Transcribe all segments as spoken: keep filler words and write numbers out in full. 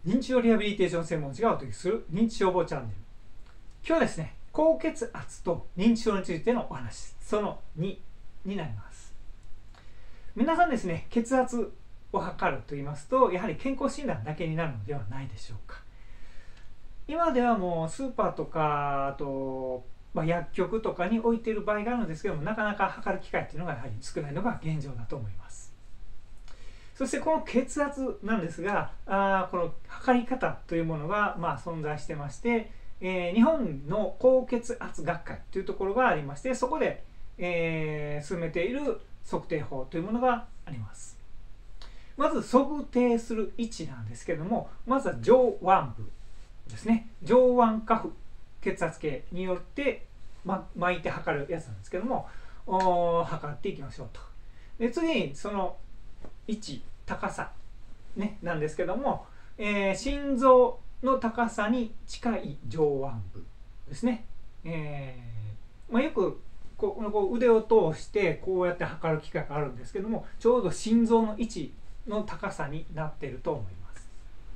認知症リハビリテーション専門士がお届けする認知症予防チャンネル。今日はですね、高血圧と認知症についてのお話、そのにになります。皆さんですね、血圧を測ると言いますと、やはり健康診断だけになるのではないでしょうか。今ではもうスーパーとか、あと、まあ、薬局とかに置いている場合があるんですけども、なかなか測る機会っていうのがやはり少ないのが現状だと思います。そしてこの血圧なんですが、あこの測り方というものがまあ存在してまして、えー、日本の高血圧学会というところがありまして、そこで、えー、進めている測定法というものがあります。まず測定する位置なんですけれども、まずは上腕部ですね。上腕下腹血圧計によって、ま、巻いて測るやつなんですけども、測っていきましょうと。で次にその位置、高さ、ね、なんですけども、えー、心臓の高さに近い上腕部ですね。えーまあ、よくこうこう腕を通してこうやって測る機会があるんですけども、ちょうど心臓の位置の高さになっていると思います。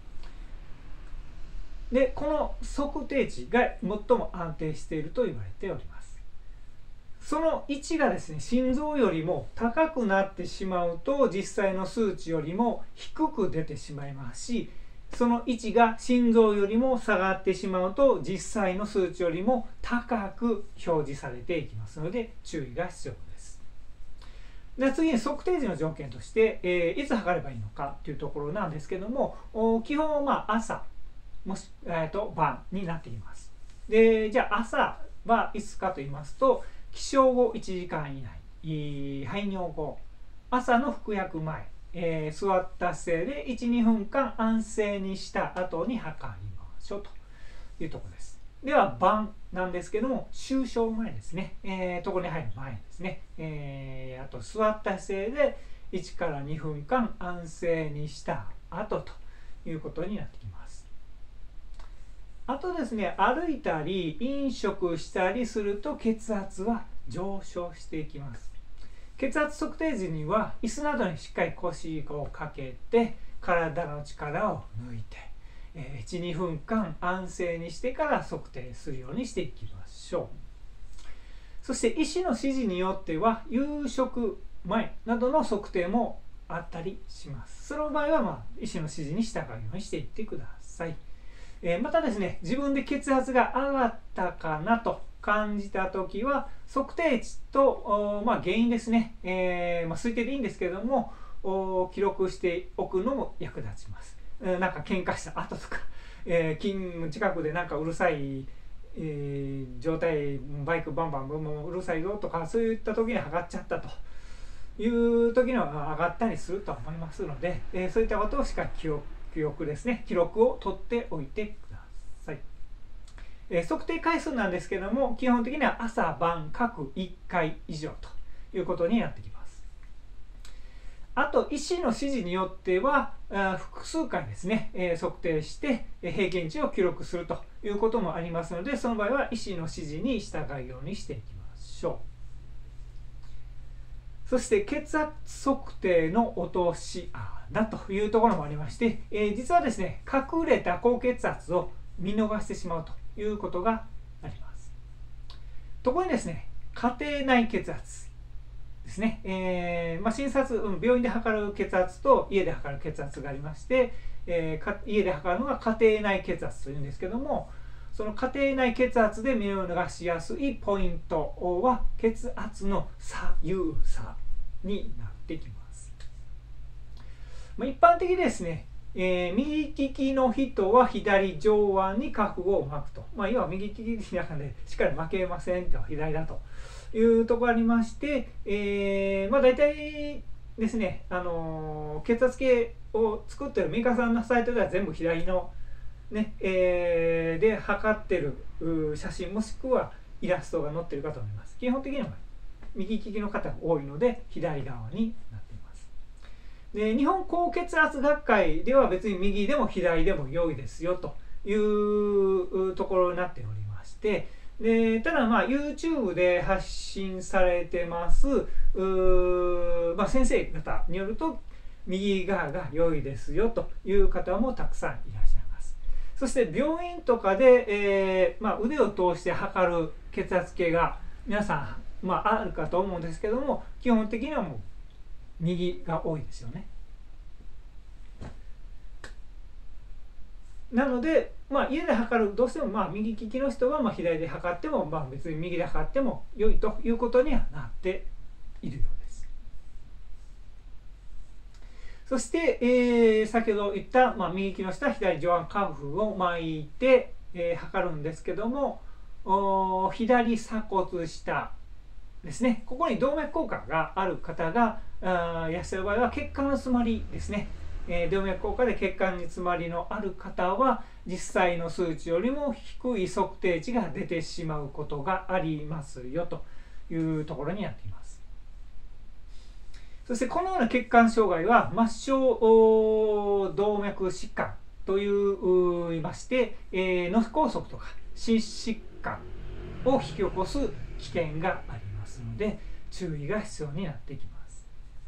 で、この測定値が最も安定していると言われております。その位置がですね、心臓よりも高くなってしまうと実際の数値よりも低く出てしまいますし、その位置が心臓よりも下がってしまうと実際の数値よりも高く表示されていきますので注意が必要です。では次に測定時の条件として、えー、いつ測ればいいのかというところなんですけども、基本はまあ朝もし、えー、と晩になっています。でじゃあ朝はいつかと言いますと、起床後いちじかん以内、排尿後、朝の服薬前、えー、座った姿勢でいち、にふんかん安静にした後に測りましょうというところです。では晩なんですけども、就床前ですね、えー、床に入る前ですね、えー、あと座った姿勢でいちからにふんかん安静にした後ということになってきます。あとですね、歩いたり飲食したりすると血圧は上昇していきます。血圧測定時には椅子などにしっかり腰をかけて体の力を抜いていち、にふんかん安静にしてから測定するようにしていきましょう。そして医師の指示によっては夕食前などの測定もあったりします。その場合は、まあ、医師の指示に従うようにしていってください。またですね、自分で血圧が上がったかなと感じたときは、測定値と、まあ、原因ですね、えーまあ、推定でいいんですけれども、記録しておくのも役立ちます。なんか喧嘩した後とか、えー、勤務近くでなんかうるさい、えー、状態、バイクバンバンブンブンうるさいぞとか、そういった時に測っちゃったという時には上がったりすると思いますので、えー、そういったことをしっかり記憶記憶ですね、記録を取っておいてください。えー、測定回数なんですけども、基本的には朝晩各いっかい以上ということになってきます。あと医師の指示によっては複数回ですね、えー、測定して平均値を記録するということもありますので、その場合は医師の指示に従うようにしていきましょう。そして血圧測定の落とし穴というところもありまして、えー、実はですね、隠れた高血圧を見逃してしまうということがあります。ところにですね、家庭内血圧ですね、えーまあ、診察、うん、病院で測る血圧と家で測る血圧がありまして、えー、家で測るのが家庭内血圧というんですけども、その家庭内血圧で見逃しやすいポイントは血圧の左右差になってきます。まあ、一般的にですね、えー、右利きの人は左上腕に下腹を巻くと、まあ、要は右利きなのでしっかり巻けませんと、左だというところがありまして、えー、まあ大体ですね、あのー、血圧計を作っているメーカーさんのサイトでは全部左のね、えー、で測ってる写真もしくはイラストが載っているかと思います。基本的には右利きの方が多いので左側になっています。で、日本高血圧学会では別に右でも左でも良いですよというところになっておりまして、でただまあ YouTube で発信されてますまあ、先生方によると右側が良いですよという方もたくさんいらっしゃいます。 そして病院とかで、えーまあ、腕を通して測る血圧計が皆さん、まあ、あるかと思うんですけども、基本的にはもう右が多いですよね。なので、まあ、家で測る、どうしてもまあ右利きの人はまあ左で測っても、まあ、別に右で測っても良いということにはなっているようです。そして、えー、先ほど言った、まあ、右利きの人は左上腕下腹を巻いて、えー、測るんですけども、左鎖骨下ですね、ここに動脈硬化がある方があいらっしゃる場合は、血管の詰まりですね、えー、動脈硬化で血管に詰まりのある方は実際の数値よりも低い測定値が出てしまうことがありますよというところになっています。そしてこのような血管障害は末梢動脈疾患という言いまして、えー、脳梗塞とか心疾患を引き起こす危険がありますので、注意が必要になってきます。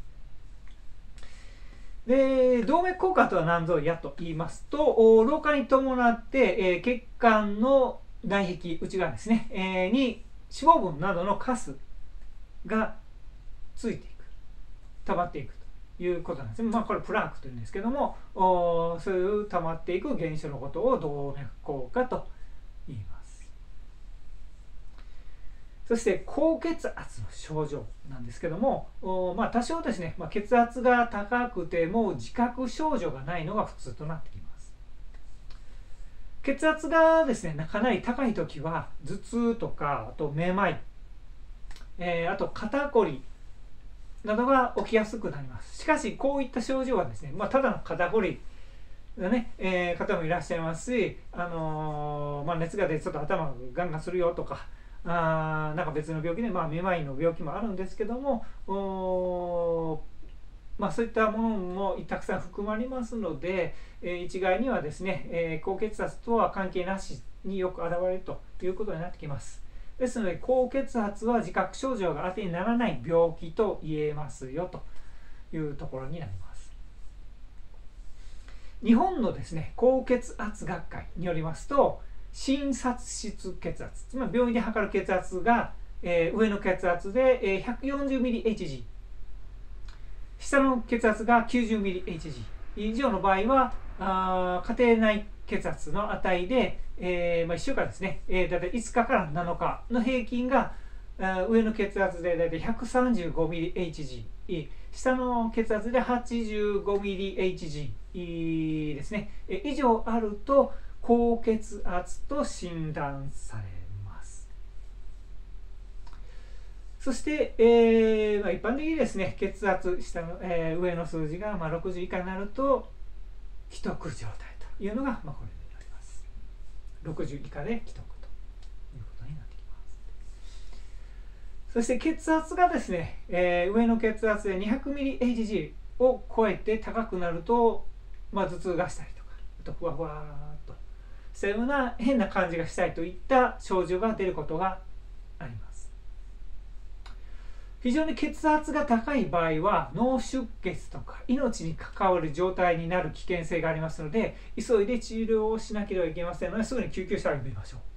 で、動脈硬化とは何ぞやと言いますと、老化に伴って、えー、血管の内壁内側ですね、えー、に脂肪分などのカスがついていく、溜まっていくということなんですね。まあこれプラークというんですけども、そういう溜まっていく現象のことを動脈硬化と言います。そして高血圧の症状なんですけども、まあ、多少ですね、まあ、血圧が高くても自覚症状がないのが普通となってきます。血圧がですねかなり高い時は頭痛とか、あとめまい、えー、あと肩こりなどが起きやすくなります。しかしこういった症状はですね、まあ、ただの肩こりのね、えー、方もいらっしゃいますし、あのーまあ、熱が出てちょっと頭がガンガンするよとか、あなんか別の病気で、まあ、めまいの病気もあるんですけども、おまあ、そういったものもたくさん含まれますので、えー、一概にはですね、えー、高血圧とは関係なしによく現れるということになってきます。ですので高血圧は自覚症状が当てにならない病気と言えますよというところになります。日本のですね高血圧学会によりますと、診察室血圧、つまり病院で測る血圧が、えー、上の血圧で、えー、ひゃくよんじゅうミリエイチジー、下の血圧がきゅうじゅうミリエイチジー以上の場合は、あ家庭内血圧の値で、えーまあ、いっしゅうかんですね、えー、だいたいいつかからなのかの平均が、上の血圧でだいたいひゃくさんじゅうごミリエイチジー、下の血圧ではちじゅうごミリエイチジーですね、えー、以上あると高血圧と診断されます。そして、えーまあ、一般的にですね、血圧下の、えー、上の数字がまあろくじゅう以下になると危篤状態というのが、まあ、これになります。ろくじゅう以下で危篤ということになってきます。そして血圧がですね、えー、上の血圧でにひゃくミリエイチジーを超えて高くなると、まあ、頭痛がしたりとか、あとふわふわっとそういうような変な感じがしたいといった症状が出ることがあります。非常に血圧が高い場合は脳出血とか命に関わる状態になる危険性がありますので、急いで治療をしなければいけませんので、すぐに救急車を呼びましょ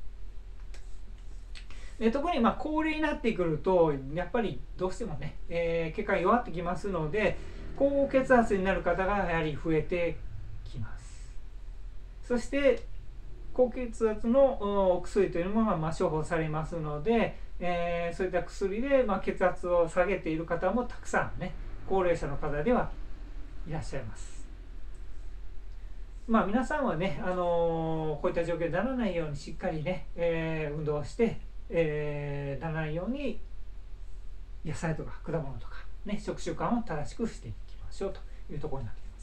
う。で特にまあ高齢になってくるとやっぱりどうしてもね、えー、血管弱ってきますので、高血圧になる方がやはり増えてきます。そして高血圧のお薬というものがまあ処方されますので、えー、そういった薬でまあ血圧を下げている方もたくさんね、高齢者の方ではいらっしゃいます。まあ皆さんはね、あのー、こういった状況にならないようにしっかりね、えー、運動して、えー、ならないように野菜とか果物とかね、食習慣を正しくしていきましょうというところになっています。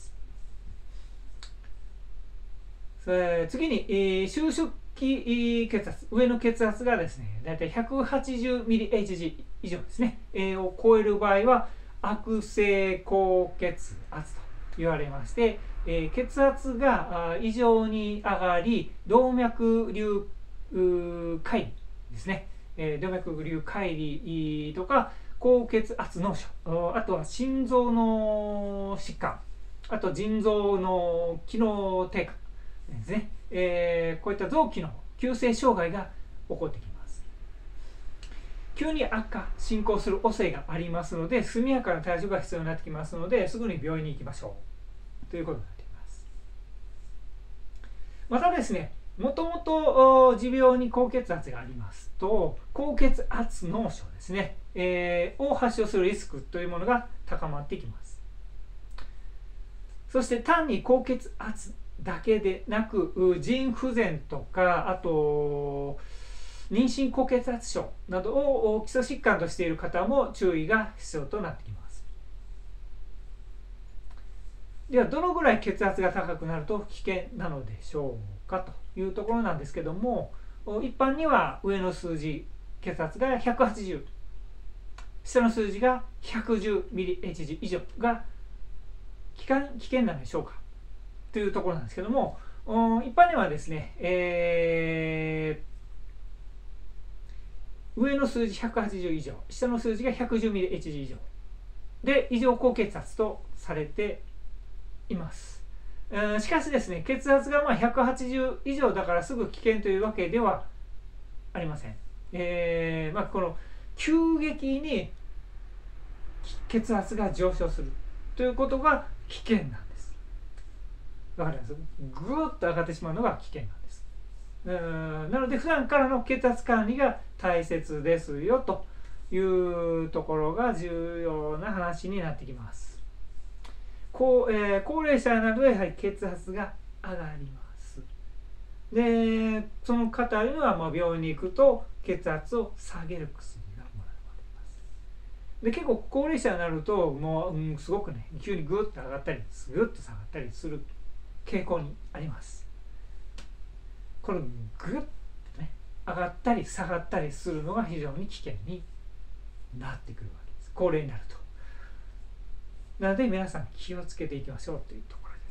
次に、えー、収縮期血圧、上の血圧がですね、だいたいひゃくはちじゅうミリエイチジー 以上ですね、えー、を超える場合は悪性高血圧と言われまして、えー、血圧が異常に上がり、動脈瘤解離ですね、えー、動脈瘤解離とか高血圧脳症、あとは心臓の疾患、あと腎臓の機能低下ですね、えー、こういった臓器の急性障害が起こってきます。急に悪化進行する恐れがありますので、速やかな対処が必要になってきますので、すぐに病院に行きましょうということになっています。またですね、もともと持病に高血圧がありますと、高血圧脳症ですね、えー、を発症するリスクというものが高まってきます。そして単に高血圧だけでなく、腎不全とか、あと妊娠高血圧症などを基礎疾患としている方も注意が必要となってきます。では、どのぐらい血圧が高くなると危険なのでしょうかというところなんですけども、一般には上の数字、血圧がひゃくはちじゅう、下の数字が ひゃくじゅうミリエイチジー 以上が危険、危険なのでしょうかというところなんですけども、一般にはですね、えー、上の数字ひゃくはちじゅう以上、下の数字が ひゃくじゅうミリエイチジー 以上で異常高血圧とされています。しかしですね、血圧がまあひゃくはちじゅう以上だからすぐ危険というわけではありません。えーまあ、この急激に血圧が上昇するということが危険なんです。わかります？ぐーっと上がってしまうのが危険なんです。うんなので普段からの血圧管理が大切ですよというところが重要な話になってきます。高, えー、高齢者などでやはり血圧が上がります。で、その方にはまあ病院に行くと血圧を下げる薬がもらわれます。で、結構高齢者になるともう、うん、すごくね、急にグッと上がったりグッと下がったりする傾向にあります。このグッとね、上がったり下がったりするのが非常に危険になってくるわけです。高齢になると。なので皆さん気をつけていきましょうというところです。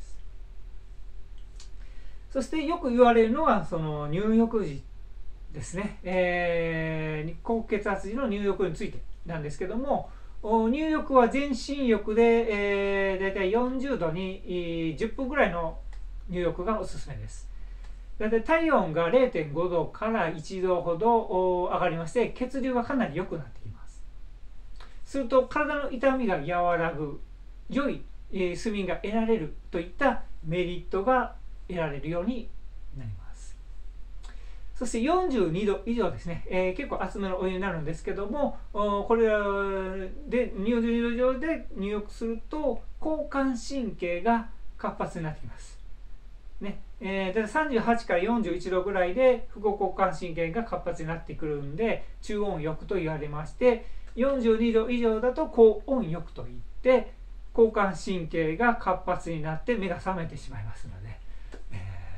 そしてよく言われるのはその入浴時ですね、えー、高血圧時の入浴についてなんですけども、入浴は全身浴で、えー、だいたいよんじゅうどにじゅっぷんぐらいの入浴がおすすめです。だいたい体温が れいてんごどからいちどほど上がりまして、血流がかなり良くなってきます。すると体の痛みが和らぐ、良い睡眠が得られるといったメリットが得られるようになります。そしてよんじゅうにど以上ですね、えー、結構熱めのお湯になるんですけども、これでよんじゅうにど以上で入浴すると交感神経が活発になってきます。ねえー、さんじゅうはちからよんじゅういちどぐらいで副交感神経が活発になってくるんで、中温浴と言われまして、よんじゅうにど以上だと高温浴といって交感神経が活発になって目が覚めてしまいますので、えー、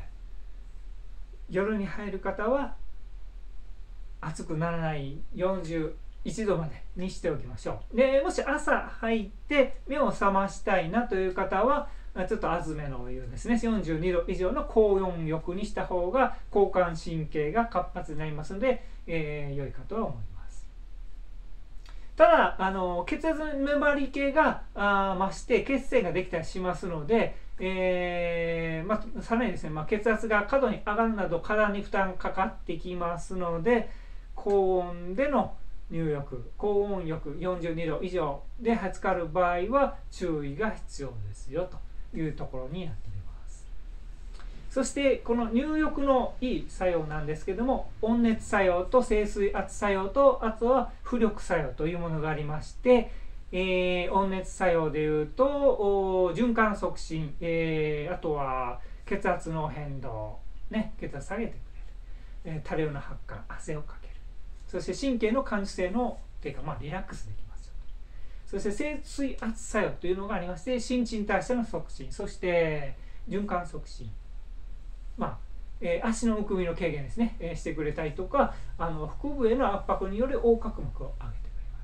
夜に入る方は暑くならないよんじゅういちどまでにしておきましょう。でもし朝入って目を覚ましたいなという方はちょっと熱めのお湯ですね、よんじゅうにど以上の高温浴にした方が交感神経が活発になりますので、えー、良いかとは思います。ただあの血圧の粘り気があ増して血栓ができたりしますので、えーまあ、さらにですね、まあ、血圧が過度に上がるなど体に負担かかってきますので、高温での入浴、高温浴よんじゅうにど以上で浸かる場合は注意が必要ですよというところになっています。そしてこの入浴のいい作用なんですけども、温熱作用と静水圧作用と、あとは浮力作用というものがありまして、えー、温熱作用でいうと循環促進、えー、あとは血圧の変動、ね、血圧下げてくれる、えー、多量な発汗、汗をかける、そして神経の感受性の低下、まあ、リラックスできますよと。そして静水圧作用というのがありまして、新陳代謝の促進、そして循環促進、まあえー、足のむくみの軽減ですね、えー、してくれたりとか、あの腹部への圧迫による横隔膜を上げてくれます。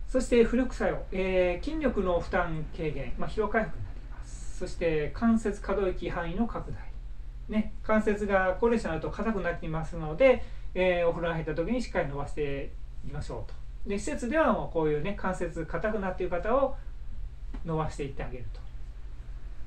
そして浮力作用、えー、筋力の負担軽減、まあ、疲労回復になります。そして関節可動域範囲の拡大、ね、関節が高齢者になると硬くなっていますので、えー、お風呂に入った時にしっかり伸ばしていきましょうと。で施設ではもうこういうね、関節硬くなっている方を伸ばしていってあげると。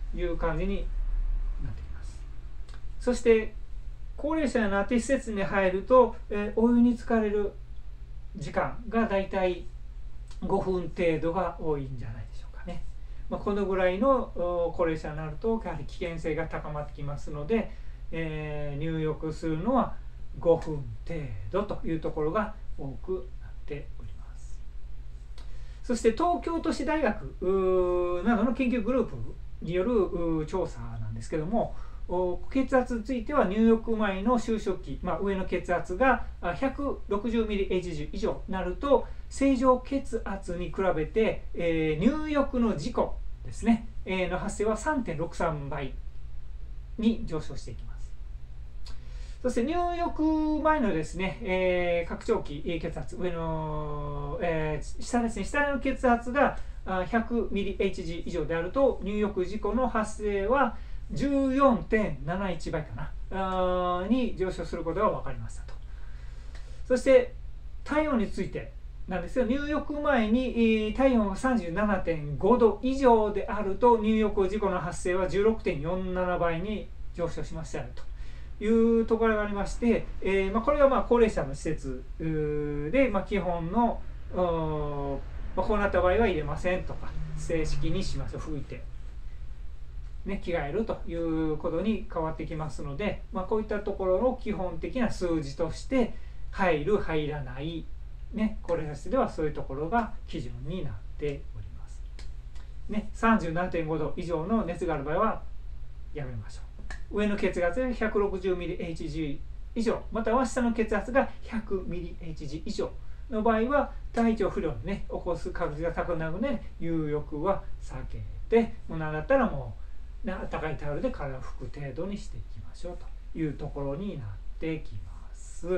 いう感じになってきます。そして高齢者やnat手施設に入ると、えー、お湯に浸かれる時間がだいたいごふん程度が多いんじゃないでしょうかね。まあ、このぐらいの高齢者になるとやはり危険性が高まってきますので、えー、入浴するのはごふん程度というところが多くなっております。そして東京都市大学などの研究グループによる調査なんですけども、血圧については入浴前の就食期、まあ、上の血圧が ひゃくろくじゅうミリエイチジー 以上になると正常血圧に比べて、えー、入浴の事故ですね、えー、の発生は さんてんろくさんばいに上昇していきます。そして入浴前のですね、えー、拡張器血圧上の、えー、下ですね下の血圧が ひゃくミリエイチジー 以上であると入浴事故の発生は じゅうよんてんななじゅういちばいかなに上昇することが分かりましたと。そして体温についてなんですが、入浴前に体温が さんじゅうななてんごど以上であると入浴事故の発生は じゅうろくてんよんななばいに上昇しましたというところがありまして、えーまあ、これがまあ高齢者の施設で、まあ、基本の、まあ、こうなった場合は入れませんとか正式にしましょう、拭いて、ね、着替えるということに変わってきますので、まあ、こういったところの基本的な数字として入る入らないね、高齢者施設ではそういうところが基準になっております。ね、さんじゅうななてんごど以上の熱がある場合はやめましょう。上の血圧が ひゃくろくじゅうミリエイチジー 以上、または下の血圧が ひゃくミリエイチジー 以上の場合は体調不良を、ね、起こす確率が高くなるので入浴は避けて、もうなんだったらもう、ね、温かいタオルで体を拭く程度にしていきましょうというところになってきます。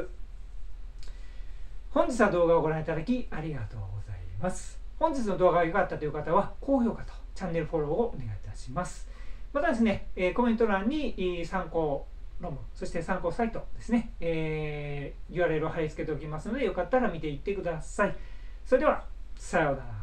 本日は動画をご覧いただきありがとうございます。本日の動画が良かったという方は高評価とチャンネルフォローをお願いいたします。またですね、コメント欄に参考論文、そして参考サイトですね、えー、ユーアールエル を貼り付けておきますので、よかったら見ていってください。それでは、さようなら。